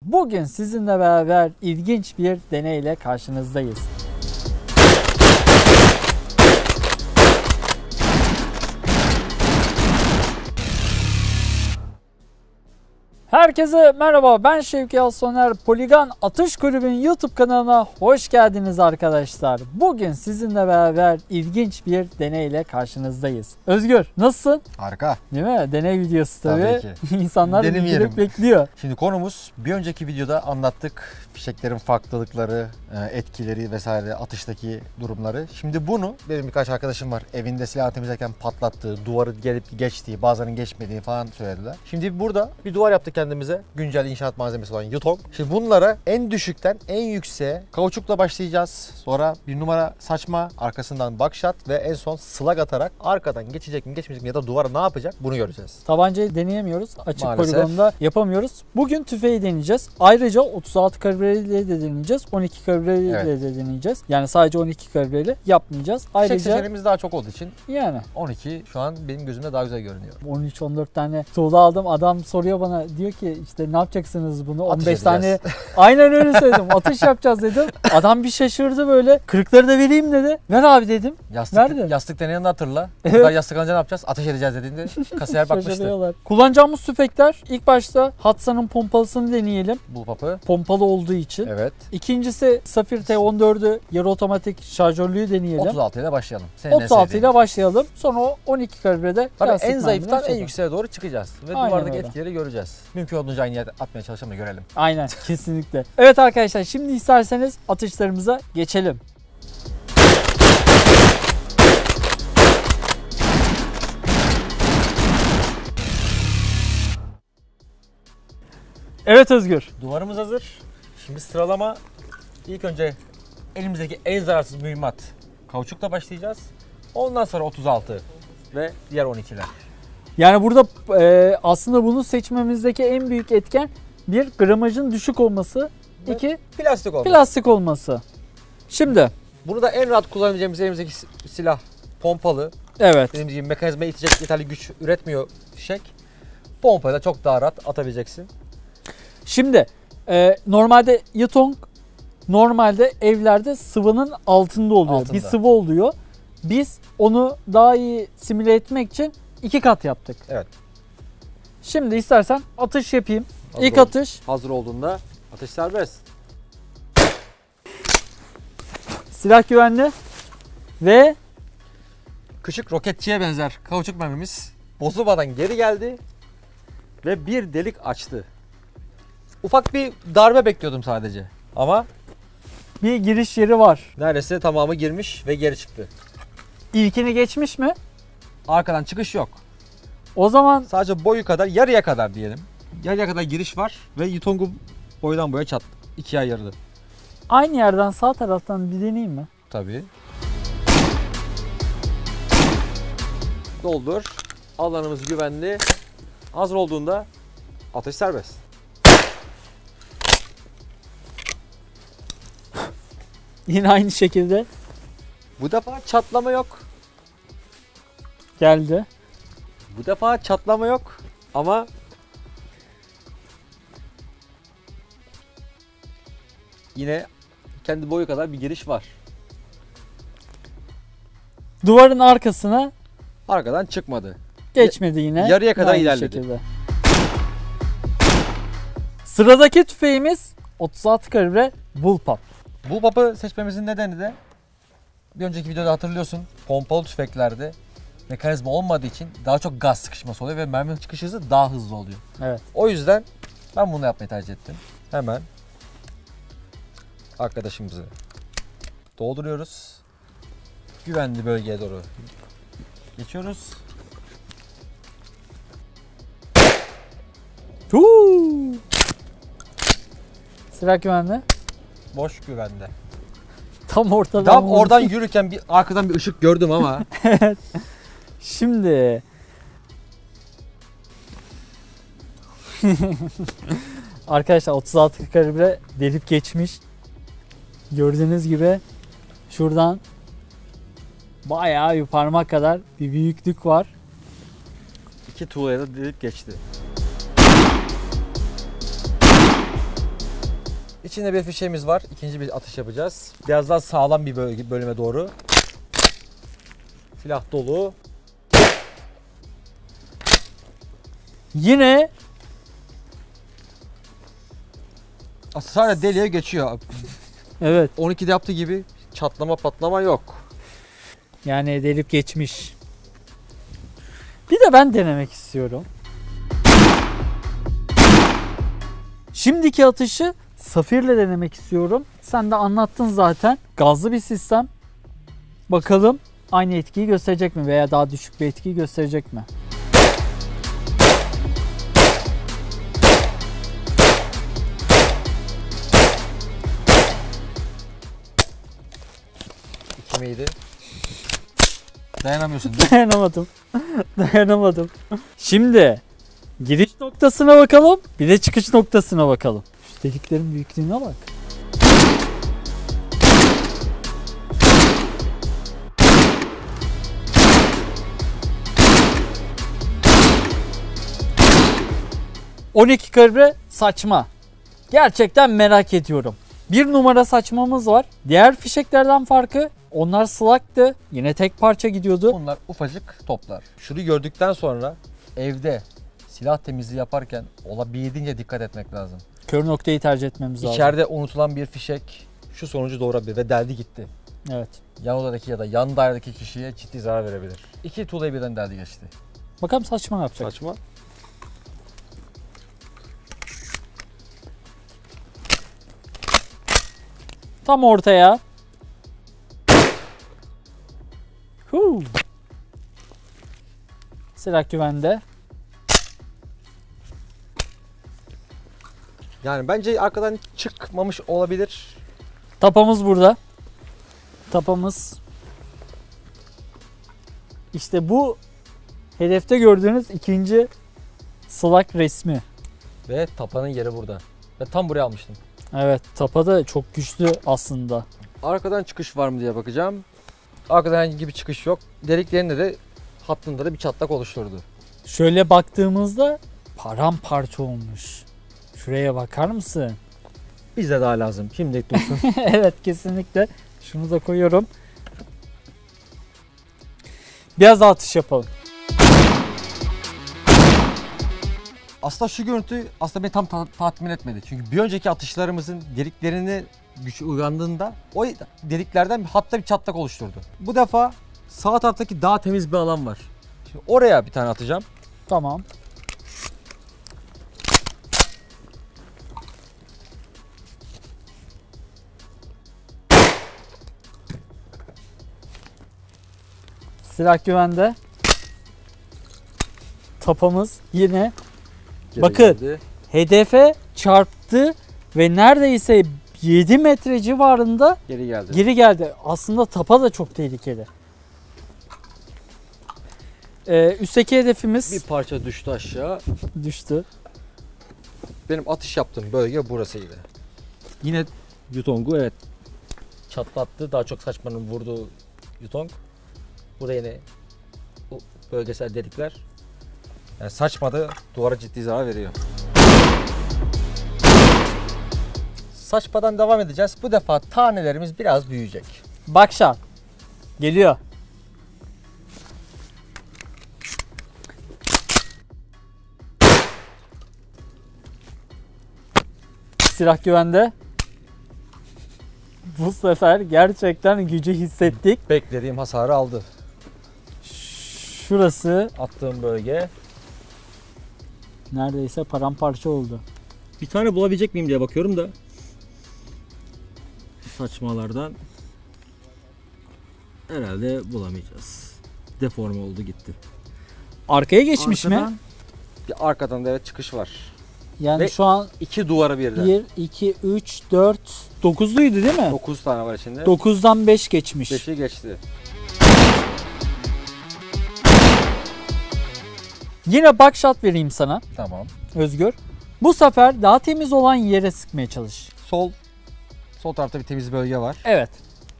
Bugün sizinle beraber ilginç bir deneyle karşınızdayız. Herkese merhaba, ben Şevki Alsoner. Poligon Atış Kulübü'nün YouTube kanalına hoş geldiniz arkadaşlar. Bugün sizinle beraber ilginç bir deneyle karşınızdayız. Özgür, nasılsın? Harika. Değil mi? Deney videosu tabii. Tabii ki. İnsanlar Denemeyelim. bekliyor. Şimdi konumuz, bir önceki videoda anlattık fişeklerin farklılıkları, etkileri vesaire, atıştaki durumları. Şimdi bunu benim birkaç arkadaşım var. Evinde silah temizlerken patlattığı, duvarı gelip geçtiği, bazılarının geçmediği falan söylediler. Şimdi burada bir duvar yaptık kendimize. Güncel inşaat malzemesi olan Yutong. Şimdi bunlara en düşükten en yükseğe kauçukla başlayacağız. Sonra bir numara saçma, arkasından buckshot ve en son slug atarak arkadan geçecek mi geçmeyecek mi ya da duvara ne yapacak bunu göreceğiz. Tabancayı deneyemiyoruz. Açık Maalesef. poligonda yapamıyoruz. Bugün tüfeği deneyeceğiz. Ayrıca 36 kalibreli de deneyeceğiz. 12 kalibreli de deneyeceğiz. Yani sadece 12 kalibreli yapmayacağız. Fişek Ayrıca seçeneğimiz daha çok olduğu için yani 12 şu an benim gözümde daha güzel görünüyor. 13-14 tane tuğla aldım. Adam soruyor bana, diyor ki işte ne yapacaksınız bunu? Atış 15 tane. edeceğiz. Aynen öyle söyledim. Atış yapacağız dedim. Adam bir şaşırdı böyle. Kırıkları da vereyim dedi. Ver abi dedim. Nerede? Yastık deneyeni hatırla. Evet. Burada yastık alınca ne yapacağız? Ateş edeceğiz dediğinde kasiyer bakmıştı. Şaşırıyorlar. Kullanacağımız tüfekler, ilk başta Hatsa'nın pompalısını deneyelim. Bullpup. Pompalı olduğu için. Evet. İkincisi Safir T14'ü yarı otomatik şarjörlüğü deneyelim. 36 ile başlayalım. Senin 36 ile başlayalım. Sonra o 12 kalibrede tabii lastik en zayıftan en mermileri yükseğe doğru çıkacağız. Ve Aynen duvardaki öyle. etkileri göreceğiz. Mümkün olduğunca aynı yerde atmaya çalışalım da görelim. Aynen, kesinlikle. Evet arkadaşlar, şimdi isterseniz atışlarımıza geçelim. Evet Özgür. Duvarımız hazır. Şimdi sıralama, ilk önce elimizdeki en zararsız mühimmat kauçukla başlayacağız. Ondan sonra 36 ve diğer 12'ler. Yani burada aslında bunu seçmemizdeki en büyük etken bir, gramajın düşük olması, Ve iki, plastik olması. plastik olması. Şimdi Bunu da en rahat kullanabileceğimiz elimizdeki silah pompalı. evet. Dediğimiz gibi mekanizmayı itecek yeterli güç üretmiyor fişek. Pompayla çok daha rahat atabileceksin. Şimdi normalde Yutong normalde evlerde sıvının altında oluyor. Altında. Bir sıvı oluyor. Biz onu daha iyi simüle etmek için 2 kat yaptık. Evet. Şimdi istersen atış yapayım. Hazır İlk ol. atış. Hazır olduğunda atış serbest. Silah güvenli ve Küçük roketçiye benzer kauçuk mermimiz bozulmadan geri geldi ve bir delik açtı. Ufak bir darbe bekliyordum sadece ama bir giriş yeri var. neredeyse tamamı girmiş ve geri çıktı. İlkini geçmiş mi? Arkadan çıkış yok. O zaman Sadece boyu kadar, yarıya kadar diyelim. Yarıya kadar giriş var ve Yutong'u boydan boya çat. İkiye ayırdı. aynı yerden sağ taraftan bir deneyeyim mi? Tabii. Doldur. Alanımız güvenli. Hazır olduğunda atış serbest. Yine aynı şekilde Bu defa çatlama yok. geldi. Bu defa çatlama yok ama yine kendi boyu kadar bir giriş var. Duvarın arkasına Arkadan çıkmadı. geçmedi yine. Yarıya kadar Aynı ilerledi. şekilde. Sıradaki tüfeğimiz 36 kalibre Bullpup. Bullpup'ı seçmemizin nedeni de bir önceki videoda hatırlıyorsun, pompalı tüfeklerde mekanizma olmadığı için daha çok gaz sıkışması oluyor ve merminin çıkış hızı daha hızlı oluyor. Evet. O yüzden ben bunu yapmayı tercih ettim. Hemen arkadaşımızı dolduruyoruz. Güvenli bölgeye doğru geçiyoruz. Silah güvenli. Boş güvende. Tam ortadan. Tam vurdum. oradan yürürken bir arkadan bir ışık gördüm ama Şimdi arkadaşlar 36 kalibre delip geçmiş. Gördüğünüz gibi şuradan bayağı bir parmak kadar bir büyüklük var. iki tuğlaya da delip geçti. İçinde bir fişeğimiz var. İkinci bir atış yapacağız. Biraz daha sağlam bir bölüme doğru. Silah dolu. Yine Sadece deliğe geçiyor. evet. 12'de yaptığı gibi çatlama patlama yok. Yani delip geçmiş. Bir de ben denemek istiyorum. Şimdiki atışı Safir'le denemek istiyorum. Sen de anlattın zaten. Gazlı bir sistem. Bakalım aynı etkiyi gösterecek mi veya daha düşük bir etkiyi gösterecek mi? Kimiydi? Dayanamıyorsun değil mi? Dayanamadım. Dayanamadım. Şimdi giriş noktasına bakalım. Bir de çıkış noktasına bakalım. Şu deliklerin büyüklüğüne bak. ...12 kalibre saçma. Gerçekten merak ediyorum. Bir numara saçmamız var. Diğer fişeklerden farkı, onlar slaktı. Yine tek parça gidiyordu. Bunlar ufacık toplar. Şunu gördükten sonra evde silah temizliği yaparken olabildiğince dikkat etmek lazım. Kör noktayı tercih etmemiz lazım. İçeride unutulan bir fişek şu sonucu doğurabilir ve deldi gitti. Evet. Yan odadaki ya da yan dairedeki kişiye ciddi zarar verebilir. İki tuğlayı birden deldi geçti. Bakalım saçma ne yapacak? Saçma. Tam ortaya. Silah güvende. Yani bence arkadan çıkmamış olabilir. Tapamız burada. Tapamız. İşte bu hedefte gördüğünüz ikinci slak resmi. Ve tapanın yeri burada. Ve tam buraya almıştım. Evet, tapa da çok güçlü aslında. Arkadan çıkış var mı diye bakacağım. Arkadan herhangi bir çıkış yok. Deliklerinde de hattında da bir çatlak oluşturdu. Şöyle baktığımızda paramparça olmuş. Şuraya bakar mısın? Bize daha lazım. Şimdilik dursun. Evet, kesinlikle. Şunu da koyuyorum. Biraz daha atış yapalım. Aslında şu görüntü beni tam tatmin etmedi. Çünkü bir önceki atışlarımızın deliklerini güç uyandığında o deliklerden hatta bir çatlak oluşturdu. Bu defa sağ taraftaki daha temiz bir alan var. Şimdi oraya bir tane atacağım. Tamam. Silah güvende. Tapamız yine bakın Geldi. hedefe çarptı ve neredeyse 7 metre civarında Geri geldi. Aslında tapa da çok tehlikeli. Üstteki hedefimiz Bir parça düştü aşağı. düştü. Benim atış yaptığım bölge burasıydı. Yine Yutong'u evet çatlattı. Daha çok saçmanın vurduğu Yutong. Burada yine bölgesel delikler. Yani saçmadı, duvara ciddi zarar veriyor. Saçmadan devam edeceğiz. Bu defa tanelerimiz biraz büyüyecek. Bakşan geliyor. Silah güvende. Bu sefer gerçekten gücü hissettik. Beklediğim hasarı aldı. Şurası Attığım bölge. neredeyse paramparça oldu. Bir tane bulabilecek miyim diye bakıyorum da. Saçmalardan herhalde bulamayacağız. Deforme oldu gitti. Arkaya geçmiş mi? Bir arkadan da evet çıkış var. Yani Ve şu an İki duvara birden. 1, 2, 3, 4, 9'luydu değil mi? 9 tane var içinde. 9'dan 5 geçmiş. 5'i geçti. Yine buckshot vereyim sana Tamam. Özgür. Bu sefer daha temiz olan yere sıkmaya çalış. Sol tarafta bir temiz bölge var. Evet.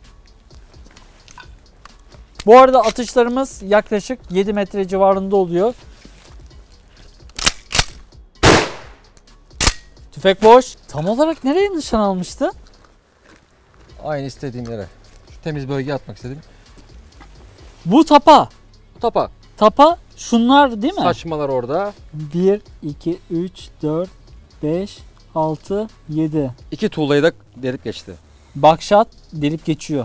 Bu arada atışlarımız yaklaşık 7 metre civarında oluyor. Tüfek boş. Tam olarak nereye nişan almıştı? Aynı istediğim yere. Şu temiz bölgeye atmak istedim. Bu tapa. Tapa. Tapa şunlar değil mi? Saçmalar orada. 1, 2, 3, 4, 5, 6, 7. 2 tuğlayı da delip geçti. Bakşat delip geçiyor.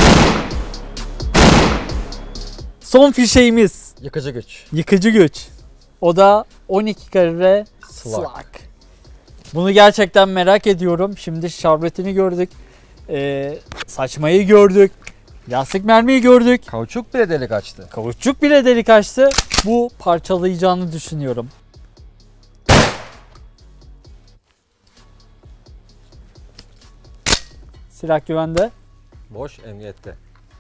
Son fişeğimiz. Yıkıcı güç. Yıkıcı güç. O da 12 kare Slug. Bunu gerçekten merak ediyorum. Şimdi şarbetini gördük. Saçmayı gördük. Lastik mermiyi gördük. Kauçuk bile delik açtı. Kauçuk bile delik açtı. Bu parçalayacağını düşünüyorum. Silah güvende. Boş emniyette.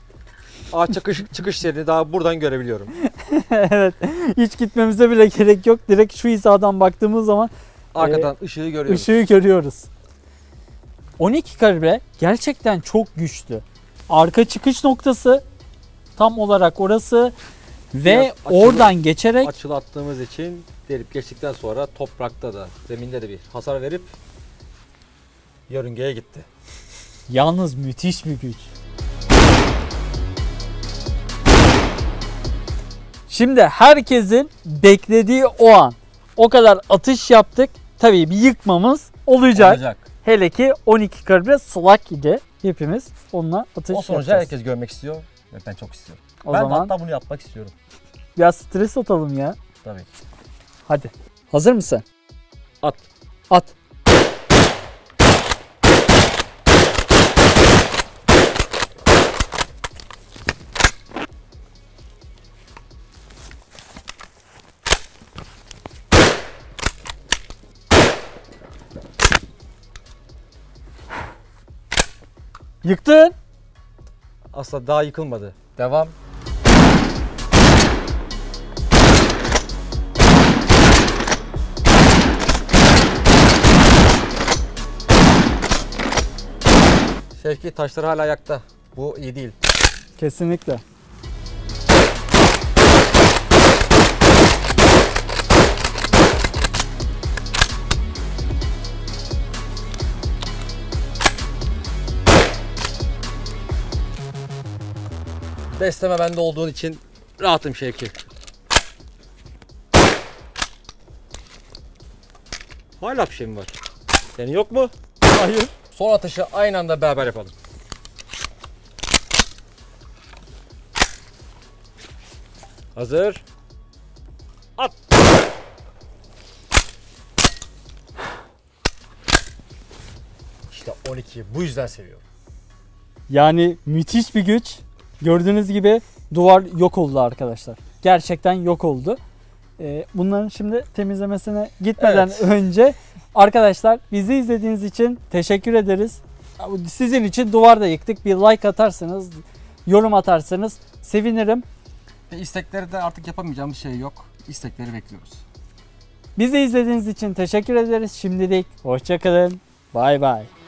Çıkış yerini daha buradan görebiliyorum. Evet. Hiç gitmemize bile gerek yok. Direkt şu hizadan baktığımız zaman Arkadan ışığı görüyoruz. ışığı görüyoruz. 12 kalibre gerçekten çok güçlü. Arka çıkış noktası tam olarak orası ve Biraz oradan geçerek Açılı attığımız için delip geçtikten sonra toprakta da zeminde de bir hasar verip yörüngeye gitti. yalnız müthiş bir güç. Şimdi herkesin beklediği o an. O kadar atış yaptık. Tabii bir yıkmamız olacak. Hele ki 12 kalibre slug idi. Hepimiz onunla atış O sonucu yapacağız. herkes görmek istiyor ve ben çok istiyorum. O ben zaman hatta bunu yapmak istiyorum. biraz stres atalım ya. Tabii. Hadi. Hazır mısın? At. At. Yıktın. Aslında daha yıkılmadı. Devam. Şevki taşlar hala ayakta. Bu iyi değil. Kesinlikle. Besleme bende olduğun için rahatım Şevki. Hala bir şey mi var? Senin yok mu? Hayır. Son atışı aynı anda beraber yapalım. Hazır. At. İşte 12'yi bu yüzden seviyorum. Yani müthiş bir güç. Gördüğünüz gibi duvar yok oldu arkadaşlar. Gerçekten yok oldu. Bunların şimdi temizlemesine gitmeden Evet. önce arkadaşlar bizi izlediğiniz için teşekkür ederiz. Sizin için duvar da yıktık. Bir like atarsanız, yorum atarsanız sevinirim. Ve istekleri de artık yapamayacağımız şey yok. İstekleri bekliyoruz. Bizi izlediğiniz için teşekkür ederiz. Şimdilik hoşça kalın. Bay bay.